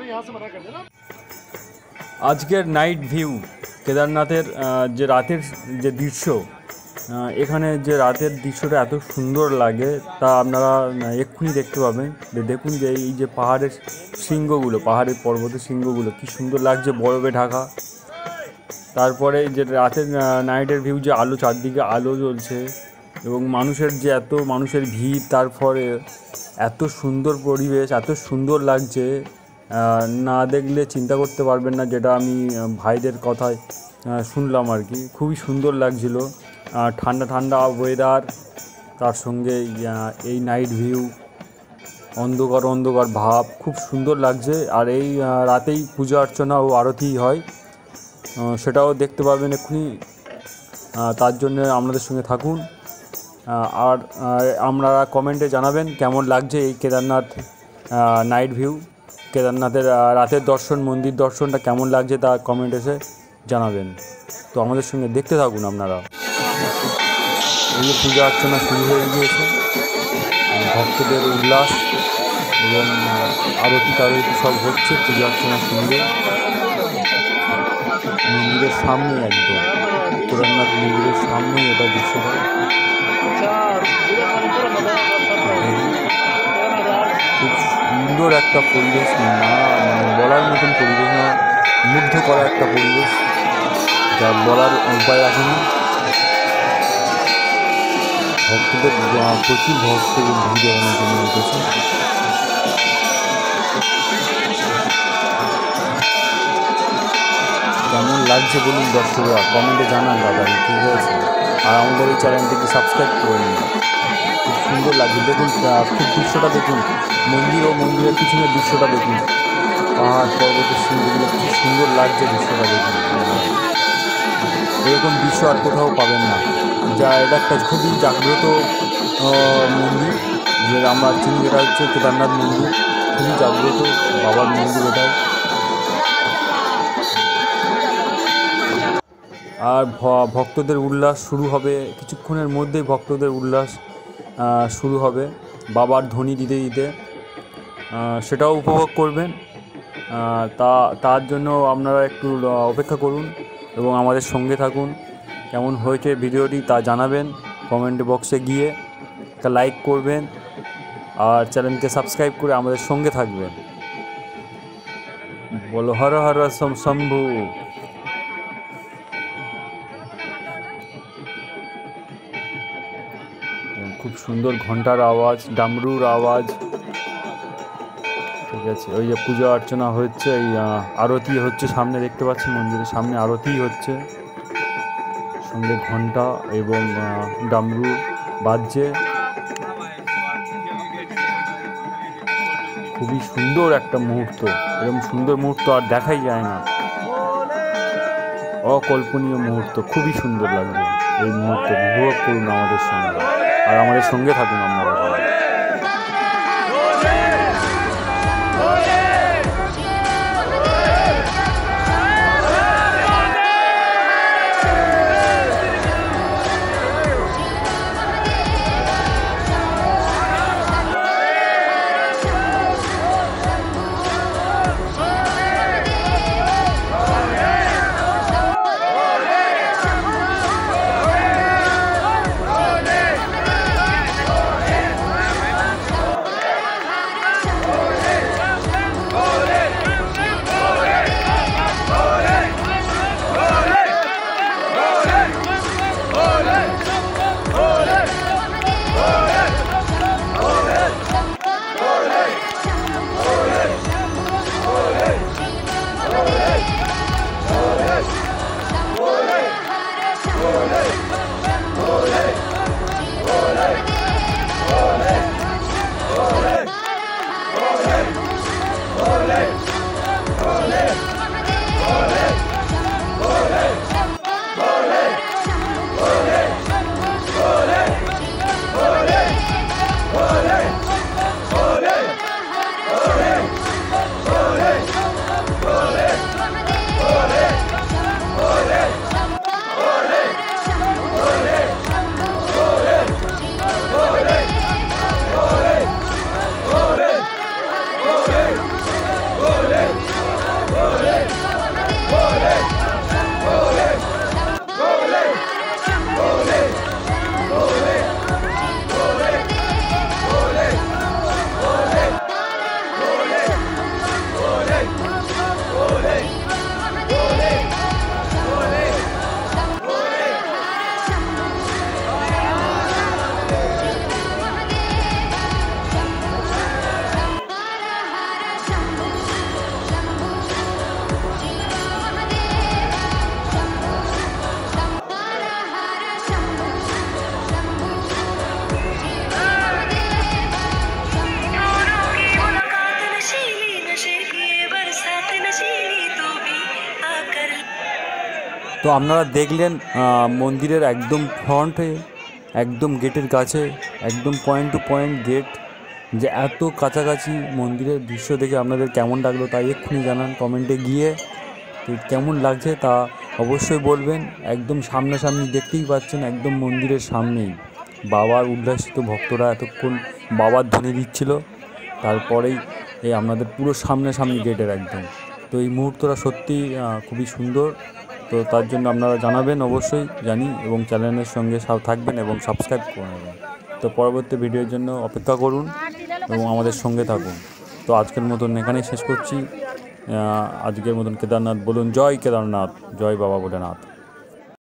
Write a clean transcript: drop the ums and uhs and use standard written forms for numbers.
আজকের night view কেদারনাথের যে রাতের যে দৃশ্য, এখানে যে রাতের দৃশ্যটা এত সুন্দর লাগে তা আপনারা এক্ষুনি দেখতে পাবেন। দেখুন যে এই যে পাহাড়ের শৃঙ্গগুলো, পাহাড়ের পর্বতের শৃঙ্গগুলো কী সুন্দর লাগছে, বরফে ঢাকা। তারপরে যে রাতের নাইটের ভিউ, যে আলো, চারদিকে আলো জ্বলছে এবং মানুষের যে এত মানুষের ভিড়, তারপরে এত সুন্দর পরিবেশ, এত সুন্দর লাগছে, না দেখলে চিন্তা করতে পারবেন না। যেটা আমি ভাইদের কথায় শুনলাম আর কি, খুবই সুন্দর লাগছিল। ঠান্ডা ঠান্ডা ওয়েদার, তার সঙ্গে এই নাইট ভিউ, অন্ধকার অন্ধকার ভাব, খুব সুন্দর লাগছে। আর এই রাতেই পূজা অর্চনা ও আরতি হয়, সেটাও দেখতে পাবেন এক্ষুনি। তার জন্য আপনাদের সঙ্গে থাকুন। আর আপনারা কমেন্টে জানাবেন কেমন লাগছে এই কেদারনাথ নাইট ভিউ, কেদারনাথের রাতের দর্শন, মন্দির দর্শনটা কেমন লাগছে তা কমেন্ট এসে জানাবেন। তো আমাদের সঙ্গে দেখতে থাকুন আপনারা। এই যে পূজা অর্চনা শুরু হয়ে গিয়েছে, ভক্তদের উল্লাস এবং আরতি টারতি সব হচ্ছে পূজা অর্চনার সঙ্গে। মন্দিরের সামনে, একদম কেদারনাথ মন্দিরের সামনেই এটা দৃশ্যটা। খুব সুন্দর একটা পরিবেশ, না বলার মতন পরিবেশ না, মুগ্ধ করা একটা পরিবেশ, যা বলার উপায় আছে না। ভক্তদের প্রচুর ভক্তদের ভিড় দেখানোর জন্য উঠেছে। কেমন লাগছে বলুন দর্শকরা, কমেন্টে জানান দাদা, ঠিক আছে? আর আমাদের এই চ্যানেলটিকে সাবস্ক্রাইব করে নিন। খুব সুন্দর লাগছে, দেখুন খুব দৃশ্যটা দেখুন, মন্দির ও মন্দিরের পিছনের দৃশ্যটা দেখুন, পাহাড় পর্বতের শৃঙ্গগুলো খুব সুন্দর লাগছে, দৃশ্যটা দেখুন। এরকম দৃশ্য আর কোথাও পাবেন না। যা এটা একটা খুবই জাগ্রত মন্দির, যে আমরা চিনি, এটা হচ্ছে কেদারনাথ মন্দির, খুবই জাগ্রত বাবার মন্দির এটাই। আর ভক্তদের উল্লাস শুরু হবে কিছুক্ষণের মধ্যেই, ভক্তদের উল্লাস শুরু হবে বাবার ধ্বনি দিতে দিতে, সেটাও উপভোগ করবেন। তার জন্য আপনারা একটু অপেক্ষা করুন এবং আমাদের সঙ্গে থাকুন। কেমন হয়েছে ভিডিওটি তা জানাবেন কমেন্ট বক্সে গিয়ে, একটা লাইক করবেন আর চ্যানেলকে সাবস্ক্রাইব করে আমাদের সঙ্গে থাকবেন। বলো হর হর শম্ভু। খুব সুন্দর ঘন্টার আওয়াজ, ডামরুর আওয়াজ, ঠিক আছে। ওই যে পূজা অর্চনা হচ্ছে, এই আরতি হচ্ছে সামনে, দেখতে পাচ্ছি মন্দিরের সামনে আরতি হচ্ছে, সঙ্গে ঘন্টা এবং ডামরু বাজছে। খুবই সুন্দর একটা মুহূর্ত, এরকম সুন্দর মুহূর্ত আর দেখাই যায় না, অকল্পনীয় মুহূর্ত, খুবই সুন্দর লাগবে। এই মুহূর্ত উপভোগ করুন আমাদের সঙ্গে, আর আমাদের সঙ্গে থাকুন আপনারা। তো আপনারা দেখলেন মন্দিরের একদম ফ্রন্টে, একদম গেটের কাছে, একদম পয়েন্ট টু পয়েন্ট গেট, যে এত কাছাকাছি মন্দিরের দৃশ্য দেখে আপনাদের কেমন লাগলো তাই এক্ষুনি জানান কমেন্টে গিয়ে। তো কেমন লাগছে তা অবশ্যই বলবেন। একদম সামনাসামনি দেখতেই পাচ্ছেন, একদম মন্দিরের সামনেই বাবার উল্লাসিত ভক্তরা এতক্ষণ বাবার ধ্বনি দিচ্ছিল, তারপরেই এই আপনাদের পুরো সামনাসামনি গেটের একদম। তো এই মুহূর্তটা সত্যিই খুবই সুন্দর। তো তার জন্য আপনারা জানাবেন অবশ্যই, জানি, এবং চ্যানেলের সঙ্গে থাকবেন এবং সাবস্ক্রাইব করে নেবেন। তো পরবর্তী ভিডিওর জন্য অপেক্ষা করুন এবং আমাদের সঙ্গে থাকুন। তো আজকের মতন এখানেই শেষ করছি। আজকের মতন কেদারনাথ বলুন জয় কেদারনাথ, জয় বাবা ভোলেনাথ।